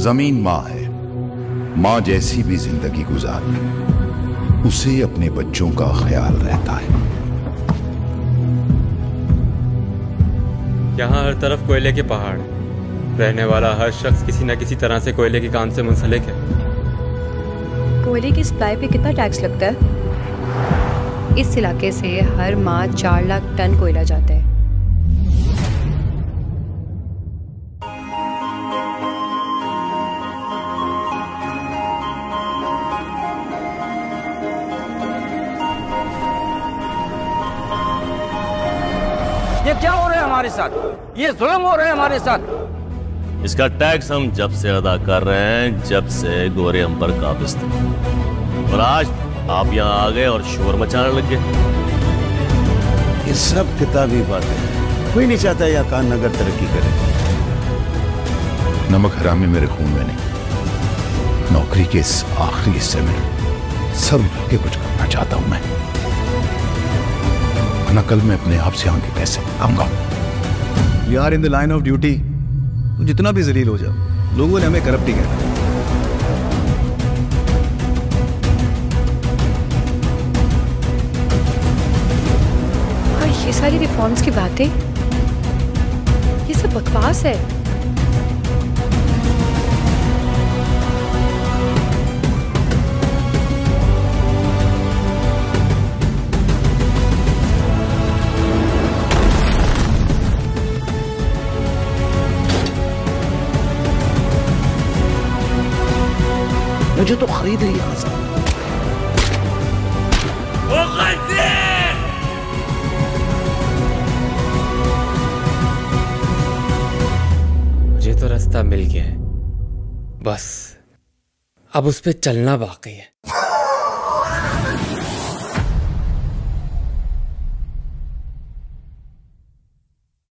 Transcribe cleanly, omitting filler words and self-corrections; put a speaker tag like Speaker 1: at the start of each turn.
Speaker 1: जमीन माँ है, माँ जैसी भी जिंदगी गुजार ले, उसे अपने बच्चों का ख्याल रहता है।
Speaker 2: यहाँ हर तरफ कोयले के पहाड़, रहने वाला हर शख्स किसी न किसी तरह से कोयले के काम से मुंसलिक है।
Speaker 3: कोयले की सप्लाई पे कितना टैक्स लगता है? इस इलाके से हर माह 4 लाख टन कोयला जाता है।
Speaker 4: ये क्या हो रहा है हमारे साथ? ये जुल्म हो रहा है हमारे साथ।
Speaker 5: इसका टैक्स हम जब से अदा कर रहे हैं, जब से गोरे अंबर काबिज थे, और आज आप यहाँ आ गए और शोर मचाने लग गए।
Speaker 6: ये सब किताबी बातें हैं। कोई नहीं चाहता यह कान नगर तरक्की करे।
Speaker 1: नमक हरामी मेरे खून में नहीं, नौकरी के इस आखिरी हिस्से में सब मिलकर कुछ करना चाहता हूं मैं, वरना कल मैं अपने आप से आगे कैसे आऊंगा।
Speaker 6: We are in the line of duty. तो जितना भी जलील हो जाओ, लोगों ने हमें करप्ट ही कहना।
Speaker 3: और ये सारी रिफॉर्म्स की बातें, ये सब बकवास है।
Speaker 6: मुझे तो खरीद रही है सब।
Speaker 2: मुझे तो रास्ता मिल गया है, बस अब उस पे चलना बाकी है।